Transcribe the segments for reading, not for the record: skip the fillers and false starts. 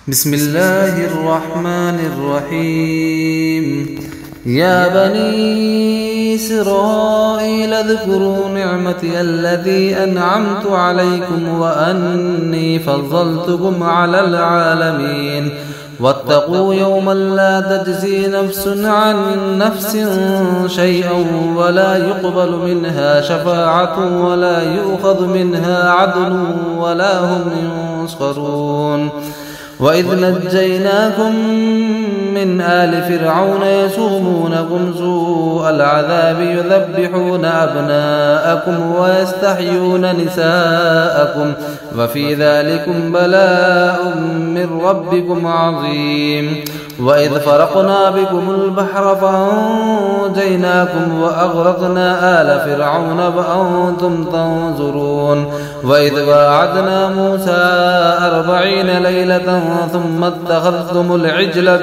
بسم الله الرحمن الرحيم. يا بني إسرائيل اذكروا نعمتي التي أنعمت عليكم وأني فضلتكم على العالمين. واتقوا يوما لا تجزي نفس عن نفس شيئا ولا يقبل منها شفاعة ولا يؤخذ منها عدل ولا هم ينصرون. وإذ نجيناكم من آل فرعون يسومونكم سوء العذاب يذبحون أبناءكم ويستحيون نساءكم وفي ذلكم بلاء من ربكم عظيم. وإذ فرقنا بكم البحر فأنجيناكم وأغرقنا آل فرعون وأنتم تنظرون. وإذ واعدنا موسى 40 ليلة ثم اتخذتم العجل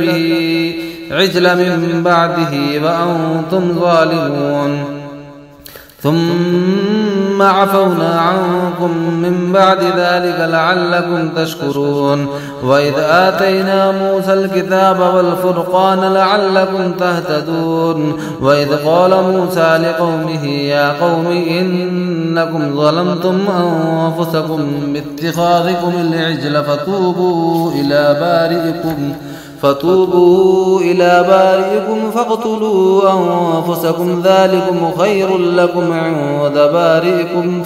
من بعده وأنتم ظالمون ثم عفونا عنكم من بعد ذلك لعلكم تشكرون. وإذ آتينا موسى الكتاب والفرقان لعلكم تهتدون. وإذ قال موسى لقومه يا قوم إنكم ظلمتم أنفسكم باتخاذكم العجل فتوبوا إلى بارئكم فاقتلوا أنفسكم ذلكم خير لكم عند بارئكم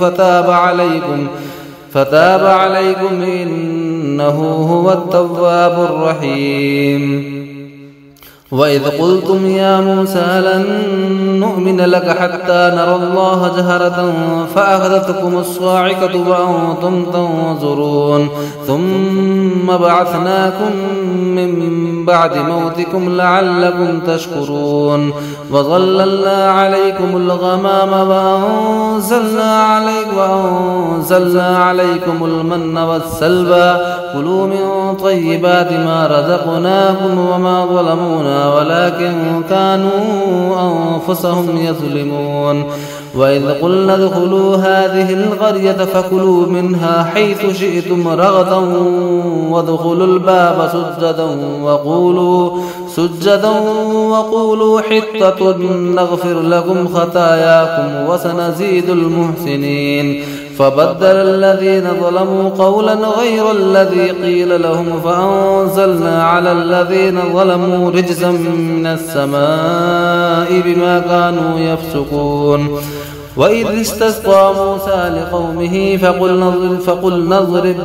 فتاب عليكم إنه هو التواب الرحيم. وإذ قلتم يا موسى لن نؤمن لك حتى نرى الله جهرة فأخذتكم الصاعقة وأنتم تنظرون. ثم بعثناكم من بعد موتكم لعلكم تشكرون. وظللنا عليكم الغمام وأنزلنا عليكم المن والسلوى كلوا من طيبات ما رزقناكم وما ظلمونا ولكن كانوا أنفسهم يظلمون. وإذ قلنا ادخلوا هذه القرية فكلوا منها حيث شئتم رغدا وادخلوا الباب سجدا وقولوا حطة نغفر لكم خطاياكم وسنزيد المحسنين. فبدل الذين ظلموا قولا غير الذي قيل لهم فأنزلنا على الذين ظلموا رجزا من السماء بما كانوا يفسقون. وإذ استسقى موسى لقومه فقلنا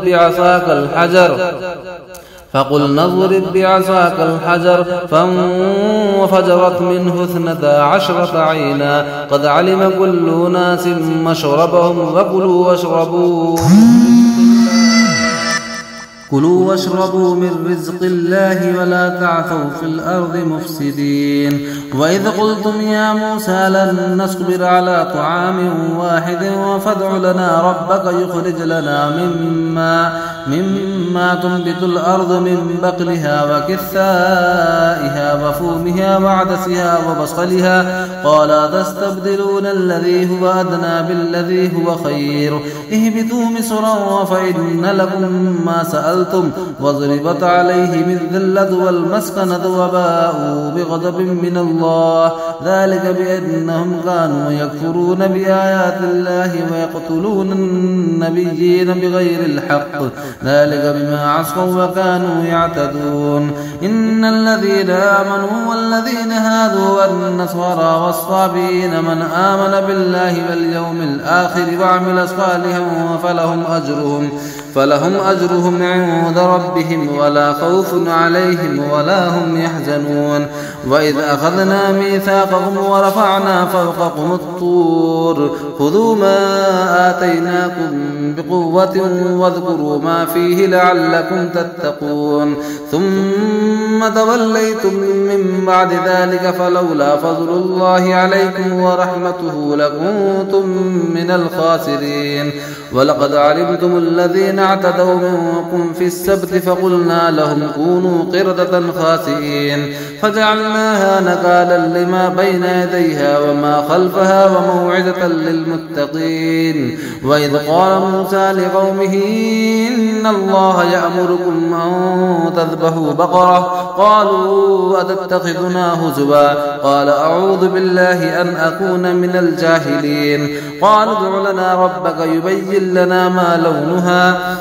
اضرب بعصاك الحجر فانفجرت منه 12 عينا قد علم كل أناس مشربهم كلوا واشربوا من رزق الله ولا تعثوا في الأرض مفسدين. وإذ قلتم يا موسى لن نصبر على طعام واحد فادع لنا ربك يخرج لنا مما تنبت الأرض من بقلها وكثائها وفومها وعدسها وبصلها قال تستبدلون الذي هو أدنى بالذي هو خير اهبطوا مصرا فإن لكم ما سألتم وضربت عليهم الذلة والمسكنة وباءوا بغضب من الله ذلك بأنهم كانوا يكفرون بآيات الله ويقتلون النبيين بغير الحق ذلك بما عصوا وكانوا يعتدون. إن الذين آمنوا والذين هادوا والنصارى والصابئين من آمن بالله واليوم الآخر وعمل صالحا فلهم أجرهم عند ربهم ولا خوف عليهم ولا هم يحزنون. وإذ أخذنا ميثاقكم ورفعنا فوقكم الطور خذوا ما آتيناكم بقوة واذكروا ما فيه لعلكم تتقون. ثم ثم توليتم من بعد ذلك فلولا فضل الله عليكم ورحمته لكنتم من الخاسرين. ولقد علمتم الذين اعتدوا منكم في السبت فقلنا لهم كونوا قردة خاسئين فجعلناها نكالا لما بين يديها وما خلفها وموعظة للمتقين. وإذ قال موسى لقومه إن الله يأمركم أن تذبحوا بقرة قالوا أتتخذنا هزوا قال أعوذ بالله أن أكون من الجاهلين. قالوا ادع لنا ربك يبين لنا ما لونها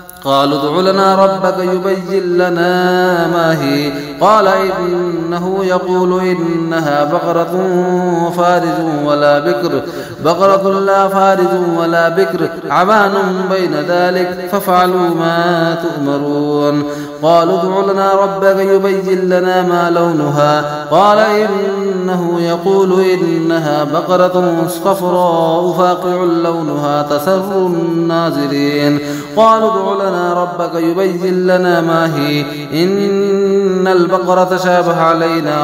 ما هي قال إنه يقول إنها بقرة لا فارز ولا بكر عبان بين ذلك فافعلوا ما تؤمرون. قالوا ادع لنا ربك يبين لنا ما لونها قال إنه يقول إنها بقرة صفراء فاقع لونها تسر الناظرين. قالوا ادع لنا ربك يبين لنا ما هي إن البقرة تشابه علينا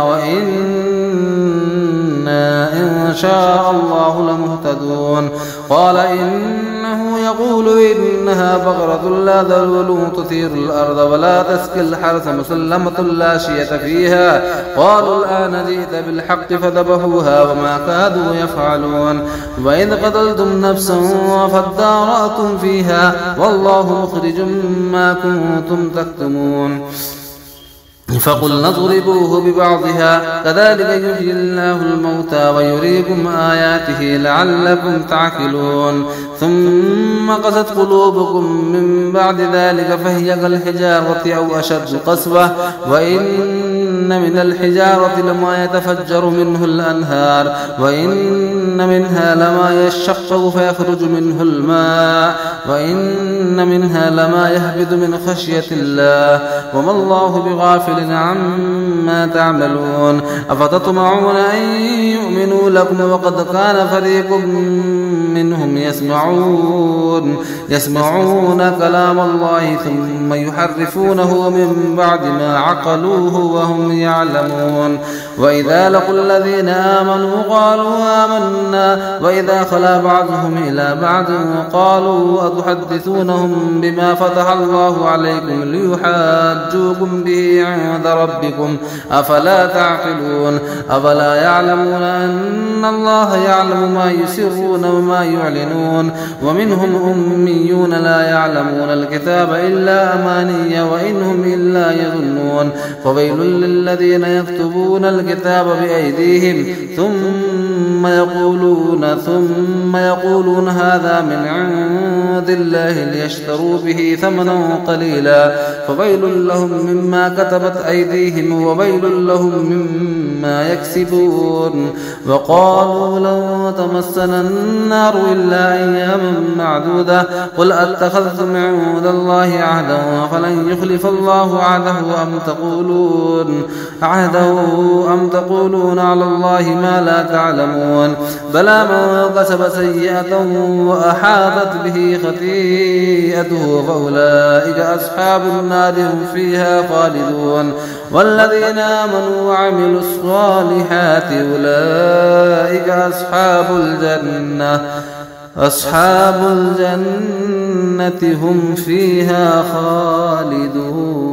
وإنا إن شاء الله لمهتدون. قال إنه يقول إنها بقرة لا ذلول تثير الأرض ولا تسقي الحرث مسلمة لا شية فيها. قالوا الآن جئت بالحق فذبحوها وما كادوا يفعلون. وإذ قتلتم نفسا فادارأتم فيها والله مخرج ما كنتم تكتمون. فقلنا اضربوه ببعضها كذلك يحيي الله الموتى ويريكم آياته لعلكم تعقلون. ثم قست قلوبكم من بعد ذلك فهي كالحجارة أو أشد قسوة وإن من الحجارة لما يتفجر منه الأنهار وإن منها لما يشقق فيخرج منه الماء وإن منها لما يهبط من خشية الله وما الله بغافل عما تعملون. أفتطمعون أن يؤمنوا لكم وقد كان فريق منهم يسمعون كلام الله ثم يحرفونه من بعد ما عقلوه وهم يعلمون. وإذا لقوا الذين آمنوا قالوا آمنا وإذا خلا بعضهم إلى بعض قالوا أتحدثونهم بما فتح الله عليكم ليحاجوكم به عند ربكم أفلا تعقلون. أفلا يعلمون أن الله يعلم ما يسرون وما يعلنون. ومنهم أميون لا يعلمون الكتاب إلا أماني وإنهم إلا يظنون. فويل للذين يكتبون الكتاب بأيديهم ثم يقولون هذا من عند الله ليشتروا به ثمنا قليلا فويل لهم مما كتبت أيديهم وويل لهم مما يكسبون. وقالوا لن تمسنا النار إلا أياما معدودة قل أتخذتم عند الله عهدا فلن يخلف الله عهده أم تقولون على الله ما لا تعلمون. بلى من كسب سيئة وأحاطت به خطيئته فأولئك أصحاب النار هم فيها خالدون. والذين آمنوا وعملوا الصالحات أولئك أصحاب الجنة هم فيها خالدون.